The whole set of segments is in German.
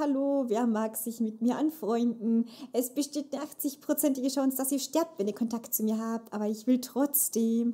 hallo, wer mag sich mit mir anfreunden? Es besteht eine 80-prozentige Chance, dass ihr sterbt, wenn ihr Kontakt zu mir habt, aber ich will trotzdem.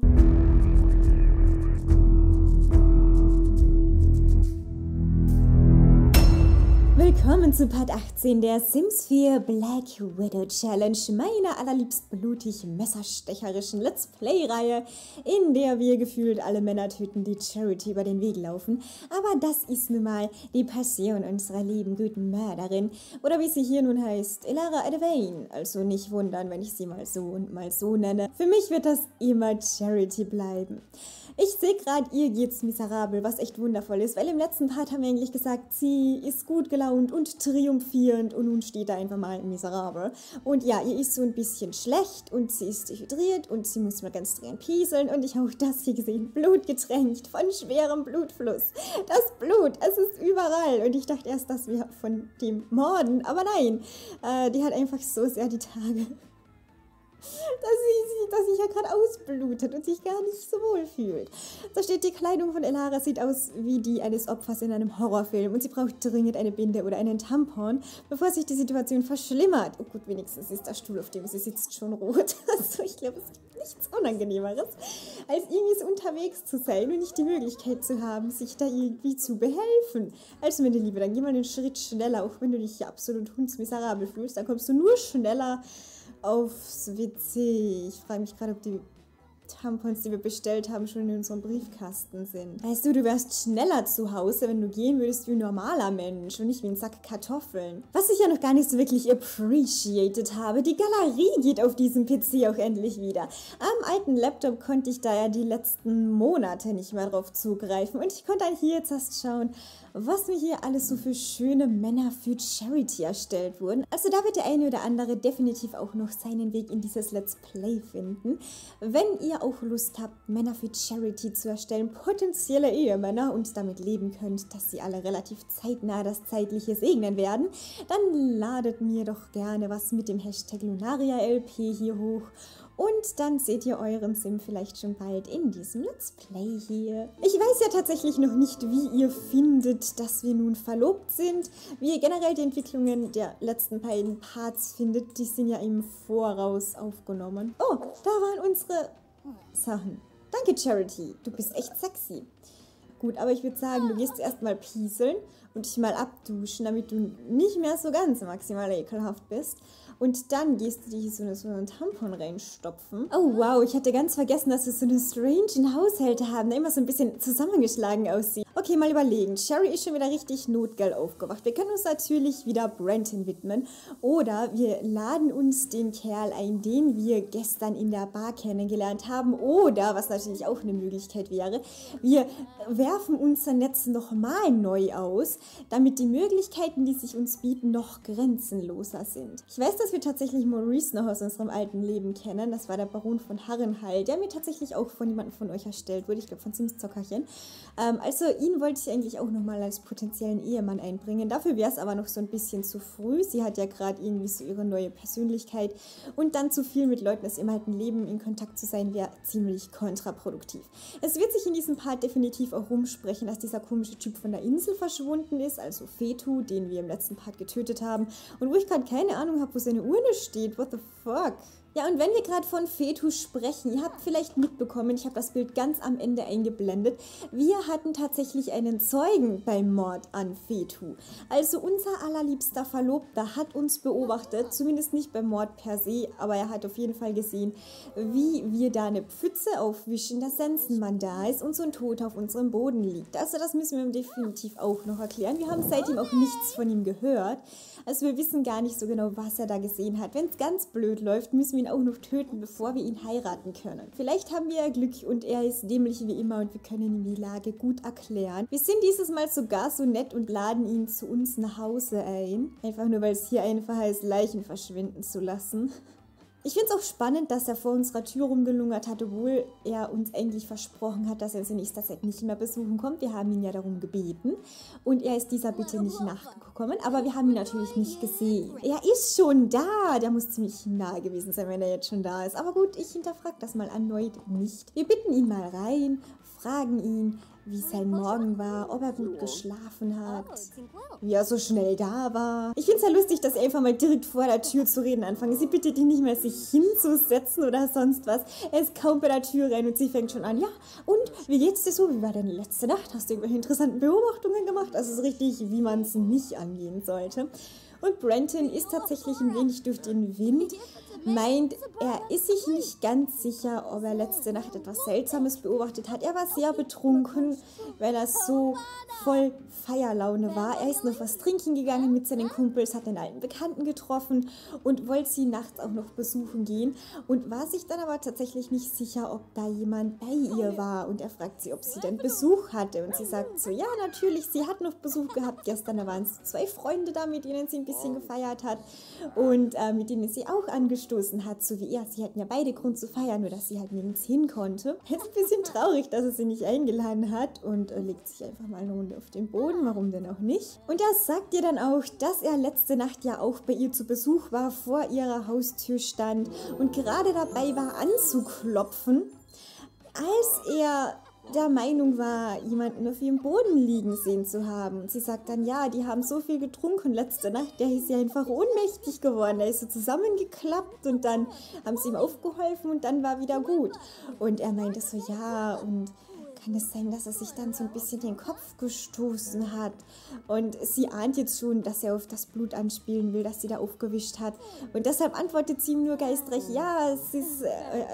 Willkommen zu Part 18 der Sims 4 Black Widow Challenge, meiner allerliebst blutig messerstecherischen Let's Play-Reihe, in der wir gefühlt alle Männer töten, die Charity über den Weg laufen. Aber das ist nun mal die Passion unserer lieben guten Mörderin, oder wie sie hier nun heißt, Elara Edwayne. Also nicht wundern, wenn ich sie mal so nenne. Für mich wird das immer Charity bleiben. Ich sehe gerade, ihr geht's miserabel, was echt wundervoll ist, weil im letzten Part haben wir eigentlich gesagt, sie ist gut gelaunt und triumphierend und nun steht da einfach mal miserabel. Und ja, ihr ist so ein bisschen schlecht und sie ist dehydriert und sie muss mal ganz dringend pieseln und ich habe auch das hier gesehen, blutgetränkt von schwerem Blutfluss. Das Blut, es ist überall und ich dachte erst, dass wir von dem morden, aber nein, die hat einfach so sehr die Tage, dass sie ja gerade ausblutet und sich gar nicht so wohl fühlt. Da steht, die Kleidung von Elara sieht aus wie die eines Opfers in einem Horrorfilm und sie braucht dringend eine Binde oder einen Tampon, bevor sich die Situation verschlimmert. Oh gut, wenigstens ist der Stuhl, auf dem sie sitzt, schon rot. Also ich glaube, es gibt nichts Unangenehmeres, als irgendwie so unterwegs zu sein und nicht die Möglichkeit zu haben, sich da irgendwie zu behelfen. Also meine Liebe, dann geh mal einen Schritt schneller, auch wenn du dich hier absolut hundsmiserabel fühlst, dann kommst du nur schneller aufs WC. Ich frage mich gerade, ob die Tampons, die wir bestellt haben, schon in unserem Briefkasten sind. Weißt du, du wärst schneller zu Hause, wenn du gehen würdest wie ein normaler Mensch und nicht wie ein Sack Kartoffeln. Was ich ja noch gar nicht so wirklich appreciated habe, die Galerie geht auf diesem PC auch endlich wieder. Am alten Laptop konnte ich da ja die letzten Monate nicht mehr drauf zugreifen und ich konnte dann hier jetzt erst schauen, was mir hier alles so für schöne Männer für Charity erstellt wurden. Also da wird der eine oder andere definitiv auch noch seinen Weg in dieses Let's Play finden. Wenn ihr auch Lust habt, Männer für Charity zu erstellen, potenzielle Ehemänner und damit leben könnt, dass sie alle relativ zeitnah das Zeitliche segnen werden, dann ladet mir doch gerne was mit dem Hashtag LunariaLP hier hoch. Und dann seht ihr euren Sim vielleicht schon bald in diesem Let's Play hier. Ich weiß ja tatsächlich noch nicht, wie ihr findet, dass wir nun verlobt sind. Wie ihr generell die Entwicklungen der letzten beiden Parts findet, die sind ja im Voraus aufgenommen. Oh, da waren unsere Sachen. Danke, Charity. Du bist echt sexy. Gut, aber ich würde sagen, du gehst erstmal pieseln und dich mal abduschen, damit du nicht mehr so ganz maximal ekelhaft bist. Und dann gehst du dir so einen Tampon reinstopfen. Oh wow, ich hatte ganz vergessen, dass wir so eine strange Haushälter haben, der immer so ein bisschen zusammengeschlagen aussieht. Okay, mal überlegen. Sherry ist schon wieder richtig notgeil aufgewacht. Wir können uns natürlich wieder Brenton widmen. Oder wir laden uns den Kerl ein, den wir gestern in der Bar kennengelernt haben. Oder, was natürlich auch eine Möglichkeit wäre, wir werfen unser Netz nochmal neu aus, damit die Möglichkeiten, die sich uns bieten, noch grenzenloser sind. Ich weiß, dass wir tatsächlich Maurice noch aus unserem alten Leben kennen. Das war der Baron von Harrenhal, der mir tatsächlich auch von jemandem von euch erstellt wurde. Ich glaube von Sims Zockerchen. Also ihn wollte ich eigentlich auch nochmal als potenziellen Ehemann einbringen. Dafür wäre es aber noch so ein bisschen zu früh. Sie hat ja gerade irgendwie so ihre neue Persönlichkeit. Und dann zu viel mit Leuten aus ihrem alten Leben in Kontakt zu sein, wäre ziemlich kontraproduktiv. Es wird sich in diesem Part definitiv auch rumsprechen, dass dieser komische Typ von der Insel verschwunden ist, also Fetu, den wir im letzten Part getötet haben. Und wo ich gerade keine Ahnung habe, wo seine Urne steht. What the fuck? Ja, und wenn wir gerade von Fetu sprechen, ihr habt vielleicht mitbekommen, ich habe das Bild ganz am Ende eingeblendet, wir hatten tatsächlich einen Zeugen beim Mord an Fetu. Also unser allerliebster Verlobter hat uns beobachtet, zumindest nicht beim Mord per se, aber er hat auf jeden Fall gesehen, wie wir da eine Pfütze aufwischen, dass Sensenmann da ist und so ein Tod auf unserem Boden liegt. Also das müssen wir ihm definitiv auch noch erklären. Wir haben seitdem auch nichts von ihm gehört. Also wir wissen gar nicht so genau, was er da gesehen hat. Wenn es ganz blöd läuft, müssen wir ihn auch noch töten, bevor wir ihn heiraten können. Vielleicht haben wir ja Glück und er ist dämlich wie immer und wir können ihm die Lage gut erklären. Wir sind dieses Mal sogar so nett und laden ihn zu uns nach Hause ein. Einfach nur, weil es hier einfacher ist, Leichen verschwinden zu lassen. Ich finde es auch spannend, dass er vor unserer Tür rumgelungert hat, obwohl er uns eigentlich versprochen hat, dass er uns in nächster Zeit nicht mehr besuchen kommt. Wir haben ihn ja darum gebeten und er ist dieser Bitte nicht nachgekommen, aber wir haben ihn natürlich nicht gesehen. Er ist schon da! Der muss ziemlich nahe gewesen sein, wenn er jetzt schon da ist. Aber gut, ich hinterfrage das mal erneut nicht. Wir bitten ihn mal rein, fragen ihn, wie sein Morgen war, ob er gut geschlafen hat, wie er so schnell da war. Ich finde es ja lustig, dass sie einfach mal direkt vor der Tür zu reden anfangen. Sie bittet ihn nicht mehr, sich hinzusetzen oder sonst was. Er ist kaum bei der Tür rein und sie fängt schon an. Ja, und wie geht's dir so? Wie war deine letzte Nacht? Hast du irgendwelche interessanten Beobachtungen gemacht? Also so richtig, wie man es nicht angehen sollte. Und Brenton ist tatsächlich ein wenig durch den Wind, meint, er ist sich nicht ganz sicher, ob er letzte Nacht etwas Seltsames beobachtet hat. Er war sehr betrunken, weil er so voll Feierlaune war. Er ist noch was trinken gegangen mit seinen Kumpels, hat einen alten Bekannten getroffen und wollte sie nachts auch noch besuchen gehen und war sich dann aber tatsächlich nicht sicher, ob da jemand bei ihr war. Und er fragt sie, ob sie denn Besuch hatte. Und sie sagt so, ja, natürlich, sie hat noch Besuch gehabt gestern. Da waren es 2 Freunde da, mit denen sie ein bisschen gefeiert hat und mit denen sie auch angestoßen hat, so wie er. Sie hatten ja beide Grund zu feiern, nur dass sie halt nirgends hin konnte. Ist ein bisschen traurig, dass er sie nicht eingeladen hat und legt sich einfach mal eine Runde auf den Boden, warum denn auch nicht. Und er sagt ihr dann auch, dass er letzte Nacht ja auch bei ihr zu Besuch war, vor ihrer Haustür stand und gerade dabei war anzuklopfen, als er der Meinung war, jemanden auf ihrem Boden liegen sehen zu haben. Und sie sagt dann, ja, die haben so viel getrunken letzte Nacht, der ist ja einfach ohnmächtig geworden. Der ist so zusammengeklappt und dann haben sie ihm aufgeholfen und dann war wieder gut. Und er meinte so, ja, und kann es sein, dass er sich dann so ein bisschen den Kopf gestoßen hat. Und sie ahnt jetzt schon, dass er auf das Blut anspielen will, das sie da aufgewischt hat. Und deshalb antwortet sie ihm nur geistreich, ja, es ist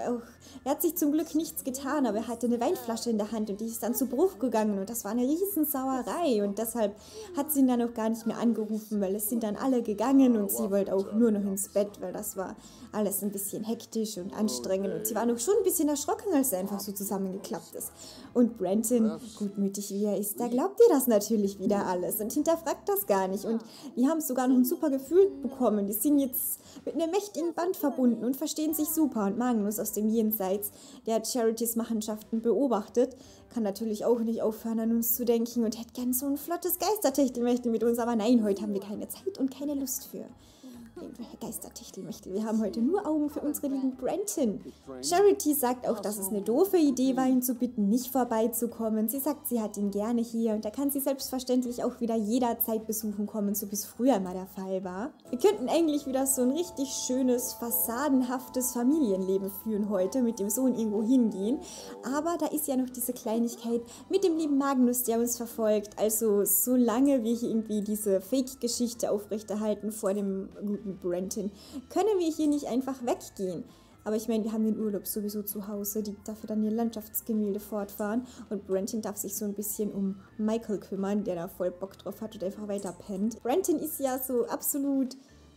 er hat sich zum Glück nichts getan, aber er hatte eine Weinflasche in der Hand und die ist dann zu Bruch gegangen und das war eine Riesensauerei und deshalb hat sie ihn dann auch gar nicht mehr angerufen, weil es sind dann alle gegangen und sie wollte auch nur noch ins Bett, weil das war alles ein bisschen hektisch und anstrengend und sie war noch schon ein bisschen erschrocken, als er einfach so zusammengeklappt ist. Und Brenton, gutmütig wie er ist, der glaubt ihr das natürlich wieder alles und hinterfragt das gar nicht und die haben sogar noch ein super Gefühl bekommen. Die sind jetzt mit einem mächtigen Band verbunden und verstehen sich super und Magnus aus dem Jenseits, der Charities Machenschaften beobachtet, kann natürlich auch nicht aufhören, an uns zu denken und hätte gern so ein flottes Geistertechtelmechtel mit uns, aber nein, heute haben wir keine Zeit und keine Lust für irgendwelche Geistertechtelmechtel. Wir haben heute nur Augen für unsere lieben Brenton. Charity sagt auch, dass es eine doofe Idee war, ihn zu bitten, nicht vorbeizukommen. Sie sagt, sie hat ihn gerne hier und er kann sie selbstverständlich auch wieder jederzeit besuchen kommen, so wie es früher mal der Fall war. Wir könnten eigentlich wieder so ein richtig schönes, fassadenhaftes Familienleben führen heute, mit dem Sohn irgendwo hingehen. Aber da ist ja noch diese Kleinigkeit mit dem lieben Magnus, der uns verfolgt. Also solange wir hier irgendwie diese Fake-Geschichte aufrechterhalten vor dem guten Brenton, können wir hier nicht einfach weggehen. Aber ich meine, wir haben den Urlaub sowieso zu Hause, die dafür dann ihr Landschaftsgemälde fortfahren und Brenton darf sich so ein bisschen um Michael kümmern, der da voll Bock drauf hat und einfach weiter pennt. Brenton ist ja so absolut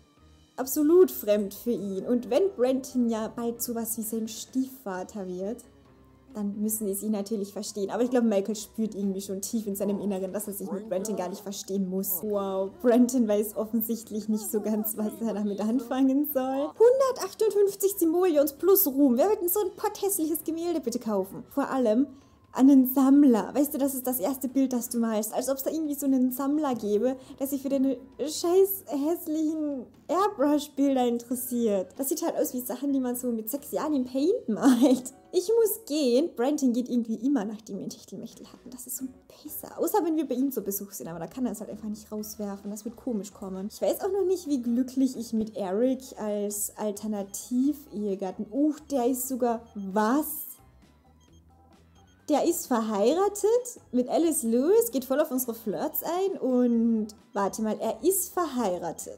fremd für ihn und wenn Brenton ja bald sowas wie sein Stiefvater wird, dann müssen sie sich natürlich verstehen. Aber ich glaube, Michael spürt irgendwie schon tief in seinem Inneren, dass er sich mit Brenton gar nicht verstehen muss. Wow, Brenton weiß offensichtlich nicht so ganz, was er damit anfangen soll. 158 Simoleons plus Ruhm. Wer wird denn so ein potthässliches Gemälde bitte kaufen? Vor allem an einen Sammler. Weißt du, das ist das erste Bild, das du malst. Als ob es da irgendwie so einen Sammler gäbe, der sich für deine scheiß hässlichen Airbrush-Bilder interessiert. Das sieht halt aus wie Sachen, die man so mit 6 Jahren im Paint malt. Ich muss gehen. Brenton geht irgendwie immer, nachdem wir einen Techtelmechtel hatten. Das ist so ein Pisser. Außer wenn wir bei ihm zu Besuch sind. Aber da kann er es halt einfach nicht rauswerfen. Das wird komisch kommen. Ich weiß auch noch nicht, wie glücklich ich mit Eric als Alternativ-Ehegatten... der ist sogar... Was? Der ist verheiratet mit Alice Lewis, geht voll auf unsere Flirts ein und... Warte mal, er ist verheiratet.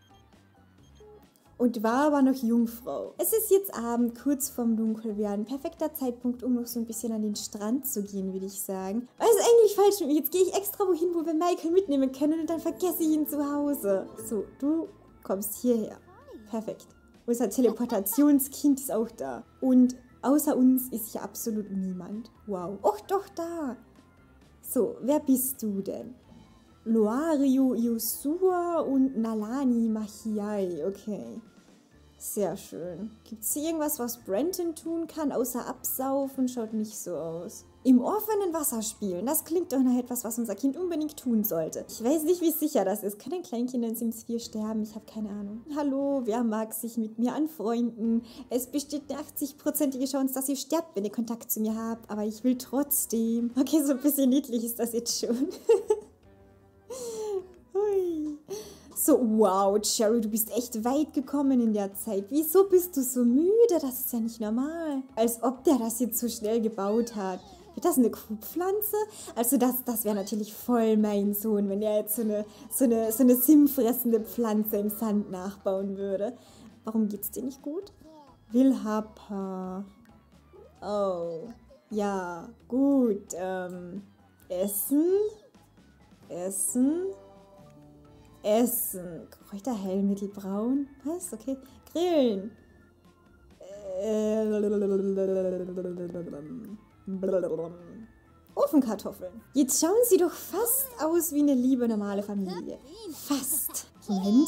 Und war aber noch Jungfrau. Es ist jetzt Abend, kurz vorm Dunkelwerden. Perfekter Zeitpunkt, um noch so ein bisschen an den Strand zu gehen, würde ich sagen. Was ist eigentlich falsch mit mir? Jetzt gehe ich extra wohin, wo wir Michael mitnehmen können und dann vergesse ich ihn zu Hause. So, du kommst hierher. Perfekt. Unser Teleportationskind ist auch da. Und außer uns ist hier absolut niemand. Wow. Och, doch, da. So, wer bist du denn? Loario Yosua und Nalani Mahiai. Okay. Sehr schön. Gibt es hier irgendwas, was Brenton tun kann, außer absaufen? Schaut nicht so aus. Im offenen Wasser spielen, das klingt doch nach etwas, was unser Kind unbedingt tun sollte. Ich weiß nicht, wie sicher das ist. Können Kleinkinder in Sims 4 sterben? Ich habe keine Ahnung. Hallo, wer mag sich mit mir anfreunden? Es besteht eine 80%ige Chance, dass ihr sterbt, wenn ihr Kontakt zu mir habt. Aber ich will trotzdem. Okay, so ein bisschen niedlich ist das jetzt schon. Hui. So, wow, Cherry, du bist echt weit gekommen in der Zeit. Wieso bist du so müde? Das ist ja nicht normal. Als ob der das jetzt so schnell gebaut hat. Wird das eine Kuhpflanze? Also das wäre natürlich voll mein Sohn, wenn er jetzt so eine simfressende Pflanze im Sand nachbauen würde. Warum geht's dir nicht gut? Willhapa. Oh, ja, gut. Essen? Kräuterheilmittel braun? Was? Okay. Grillen. Ofenkartoffeln. Jetzt schauen sie doch fast aus wie eine liebe, normale Familie. Fast. Brenton?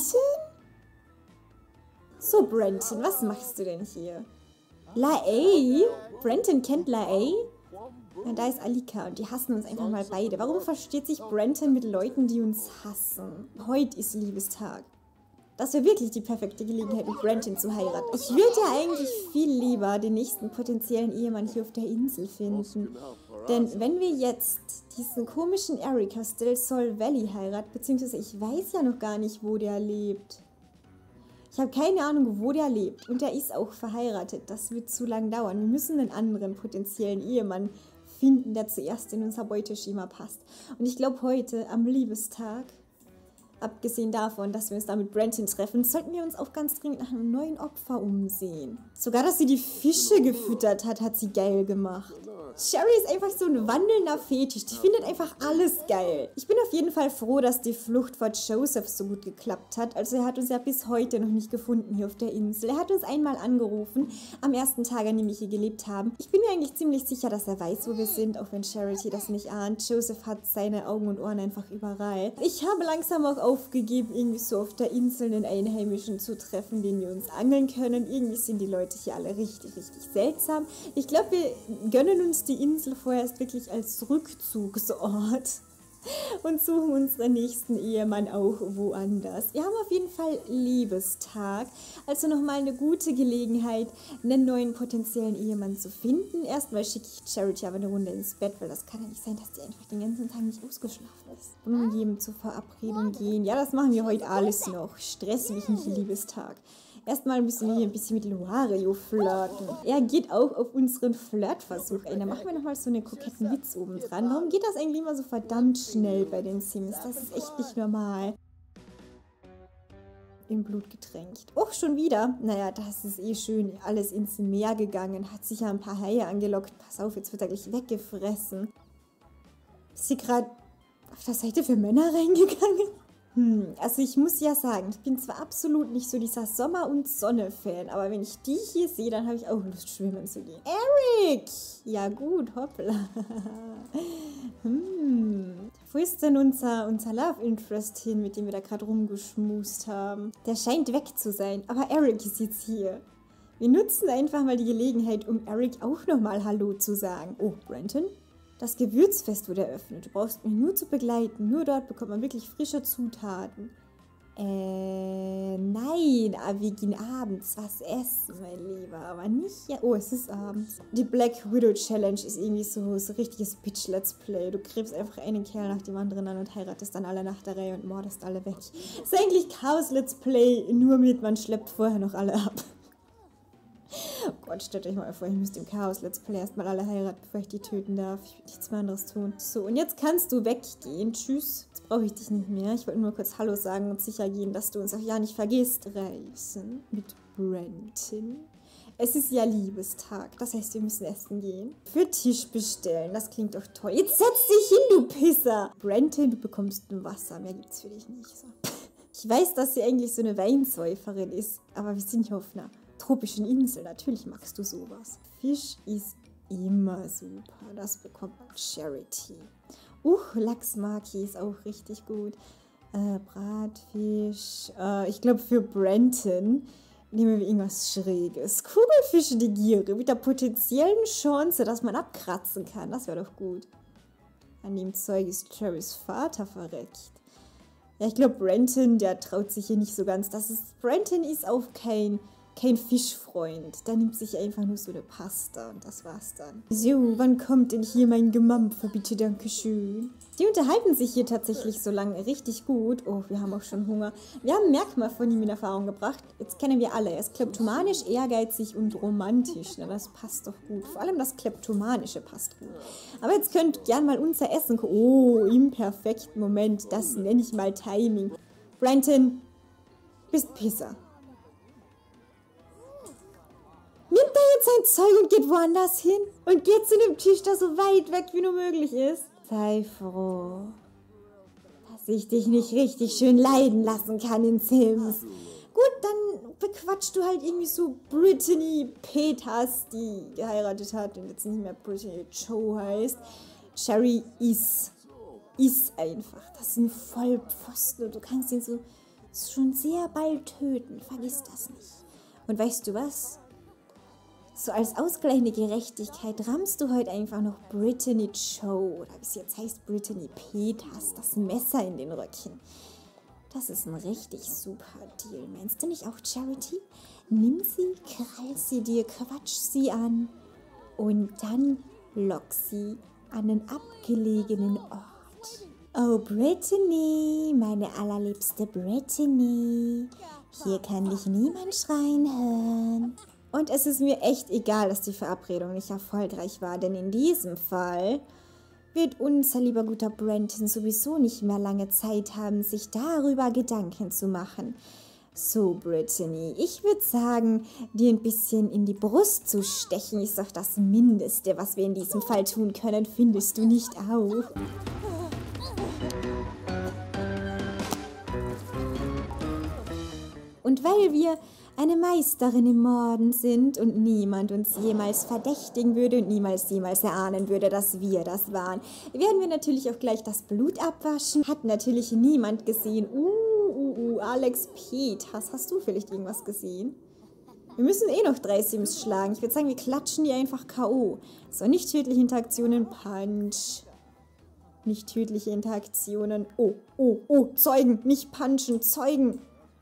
So, Brenton, was machst du denn hier? Lae? Brenton kennt Lae? Ja, da ist Alika und die hassen uns einfach mal beide. Warum versteht sich Brenton mit Leuten, die uns hassen? Heute ist Liebestag. Das wäre wirklich die perfekte Gelegenheit, mit Brenton zu heiraten. Ich würde ja eigentlich viel lieber den nächsten potenziellen Ehemann hier auf der Insel finden. Denn wenn wir jetzt diesen komischen Eric aus Del Sol Valley heiraten, beziehungsweise ich weiß ja noch gar nicht, wo der lebt. Ich habe keine Ahnung, wo der lebt. Und der ist auch verheiratet. Das wird zu lang dauern. Wir müssen einen anderen potenziellen Ehemann finden, der zuerst in unser Beuteschema passt. Und ich glaube, heute am Liebestag, abgesehen davon, dass wir uns da mit Brenton treffen, sollten wir uns auch ganz dringend nach einem neuen Opfer umsehen. Sogar, dass sie die Fische gefüttert hat, hat sie geil gemacht. Cherry ist einfach so ein wandelnder Fetisch. Die findet einfach alles geil. Ich bin auf jeden Fall froh, dass die Flucht vor Joseph so gut geklappt hat. Also er hat uns ja bis heute noch nicht gefunden hier auf der Insel. Er hat uns einmal angerufen, am ersten Tag, an dem wir hier gelebt haben. Ich bin mir eigentlich ziemlich sicher, dass er weiß, wo wir sind, auch wenn Charity das nicht ahnt. Joseph hat seine Augen und Ohren einfach überall. Ich habe langsam auch aufgegeben, irgendwie so auf der Insel einen Einheimischen zu treffen, den wir uns angeln können. Irgendwie sind die Leute hier alle richtig, richtig seltsam. Ich glaube, wir gönnen uns die Insel vorerst wirklich als Rückzugsort und suchen unseren nächsten Ehemann auch woanders. Wir haben auf jeden Fall Liebestag, also nochmal eine gute Gelegenheit, einen neuen potenziellen Ehemann zu finden. Erstmal schicke ich Charity aber eine Runde ins Bett, weil das kann ja nicht sein, dass die einfach den ganzen Tag nicht ausgeschlafen ist. Blumen geben, zur Verabredung gehen. Ja, das machen wir heute alles noch. Stress mich nicht, Liebestag. Erstmal müssen wir hier ein bisschen mit Luario flirten. Er geht auch auf unseren Flirtversuch ein. Da machen wir nochmal so einen koketten Witz oben dran. Warum geht das eigentlich immer so verdammt schnell bei den Sims? Das ist echt nicht normal. In Blut getränkt. Och, schon wieder. Naja, das ist eh schön. Alles ins Meer gegangen. Hat sich ja ein paar Haie angelockt. Pass auf, jetzt wird er gleich weggefressen. Ist sie gerade auf der Seite für Männer reingegangen? Also ich muss ja sagen, ich bin zwar absolut nicht so dieser Sommer- und Sonne-Fan, aber wenn ich die hier sehe, dann habe ich auch Lust, schwimmen zu gehen. Eric! Ja gut, hoppla. Wo ist denn unser Love Interest hin, mit dem wir da gerade rumgeschmust haben? Der scheint weg zu sein, aber Eric ist jetzt hier. Wir nutzen einfach mal die Gelegenheit, um Eric auch nochmal Hallo zu sagen. Oh, Brenton? Das Gewürzfest wurde eröffnet. Du brauchst mich nur zu begleiten. Nur dort bekommt man wirklich frische Zutaten. Nein, aber wir gehen abends was essen, mein Lieber. Aber nicht, ja. Oh, es ist abends. Die Black Widow Challenge ist irgendwie so richtiges Bitch-Let's Play. Du gräbst einfach einen Kerl nach dem anderen an und heiratest dann alle nach der Reihe und mordest alle weg. Das ist eigentlich Chaos-Let's Play, nur mit man schleppt vorher noch alle ab. Oh Gott, stellt euch mal vor, ich müsste im Chaos Let's Play erstmal alle heiraten, bevor ich die töten darf. Ich will nichts mehr anderes tun. So, und jetzt kannst du weggehen. Tschüss. Jetzt brauche ich dich nicht mehr. Ich wollte nur kurz Hallo sagen und sicher gehen, dass du uns auch ja nicht vergisst. Reisen mit Brenton. Es ist ja Liebestag. Das heißt, wir müssen essen gehen. Für Tisch bestellen. Das klingt doch toll. Jetzt setz dich hin, du Pisser. Brenton, du bekommst ein Wasser. Mehr gibt's für dich nicht. So. Ich weiß, dass sie eigentlich so eine Weinsäuferin ist, aber wir sind hier auf einer tropischen Insel, natürlich magst du sowas. Fisch ist immer super, das bekommt Charity. Lachsmaki ist auch richtig gut. Bratfisch, ich glaube für Brenton Nehmen wir irgendwas Schräges. Kugelfische die Giere mit der potenziellen Chance, dass man abkratzen kann. Das wäre doch gut. An dem Zeug ist Cherrys Vater verreckt. Ja, ich glaube, Brenton, der traut sich hier nicht so ganz. Brenton ist auch kein Fischfreund. Der nimmt sich einfach nur so eine Pasta und das war's dann. So, wann kommt denn hier mein Gemampfer, bitte, dankeschön. Die unterhalten sich hier tatsächlich so lange richtig gut. Oh, wir haben auch schon Hunger. Wir haben Merkmal von ihm in Erfahrung gebracht. Jetzt kennen wir alle. Er ist kleptomanisch, ehrgeizig und romantisch. Na, das passt doch gut. Vor allem das Kleptomanische passt gut. Aber jetzt könnt gern mal unser Essen gucken. Oh, im perfekten Moment. Das nenne ich mal Timing. Brenton, bist Pisser. Nimmt er jetzt sein Zeug und geht woanders hin? Und geht zu dem Tisch, der so weit weg wie nur möglich ist? Sei froh, dass ich dich nicht richtig schön leiden lassen kann in Sims. Gut, dann bequatschst du halt irgendwie so Brittany Peters, die geheiratet hat und jetzt nicht mehr Brittany Joe heißt. Cherry ist einfach. Das ist ein Vollpfosten und du kannst ihn so schon sehr bald töten. Vergiss das nicht. Und weißt du was? So als ausgleichende Gerechtigkeit rammst du heute einfach noch Brittany Joe, oder wie sie jetzt heißt, Brittany Peters, das Messer in den Röcken. Das ist ein richtig super Deal. Meinst du nicht auch, Charity? Nimm sie, krall sie dir, quatsch sie an und dann lock sie an einen abgelegenen Ort. Oh, Brittany, meine allerliebste Brittany, hier kann dich niemand schreien hören. Und es ist mir echt egal, dass die Verabredung nicht erfolgreich war, denn in diesem Fall wird unser lieber guter Brenton sowieso nicht mehr lange Zeit haben, sich darüber Gedanken zu machen. So, Brittany, ich würde sagen, dir ein bisschen in die Brust zu stechen ist doch das Mindeste, was wir in diesem Fall tun können, findest du nicht auch? Und weil wir eine Meisterin im Morden sind und niemand uns jemals verdächtigen würde und niemals erahnen würde, dass wir das waren, werden wir natürlich auch gleich das Blut abwaschen. Hat natürlich niemand gesehen. Alex Peters, hast du vielleicht irgendwas gesehen? Wir müssen eh noch 3 Sims schlagen. Ich würde sagen, wir klatschen die einfach K.O. So, nicht tödliche Interaktionen, Punch. Nicht tödliche Interaktionen. Oh, Zeugen, nicht punchen, Zeugen.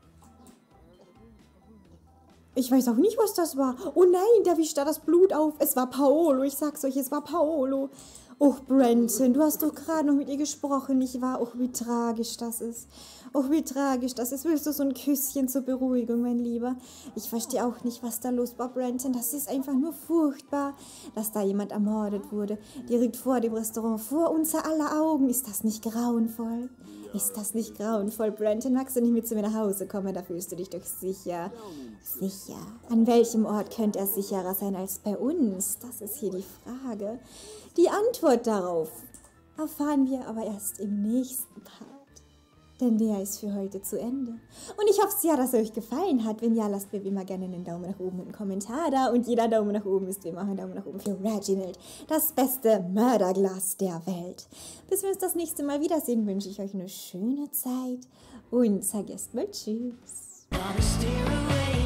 Ich weiß auch nicht, was das war. Oh nein, da wischt da das Blut auf. Es war Paolo, ich sag's euch, es war Paolo. Och, Brenton, du hast doch gerade noch mit ihr gesprochen, nicht wahr? Och, wie tragisch das ist. Och, wie tragisch das ist. Willst du so ein Küsschen zur Beruhigung, mein Lieber? Ich verstehe auch nicht, was da los war, Brenton. Das ist einfach nur furchtbar, dass da jemand ermordet wurde. Direkt vor dem Restaurant, vor unser aller Augen. Ist das nicht grauenvoll? Ist das nicht grauenvoll, Brenton? Magst du nicht mit zu mir nach Hause kommen? Da fühlst du dich doch sicher. Sicher? An welchem Ort könnte er sicherer sein als bei uns? Das ist hier die Frage. Die Antwort darauf erfahren wir aber erst im nächsten Part. Denn der ist für heute zu Ende. Und ich hoffe sehr, dass es euch gefallen hat. Wenn ja, lasst mir wie immer gerne einen Daumen nach oben und einen Kommentar da. Und jeder Daumen nach oben ist wie immer ein Daumen nach oben für Reginald, das beste Mörderglas der Welt. Bis wir uns das nächste Mal wiedersehen, wünsche ich euch eine schöne Zeit und sage erst mal Tschüss.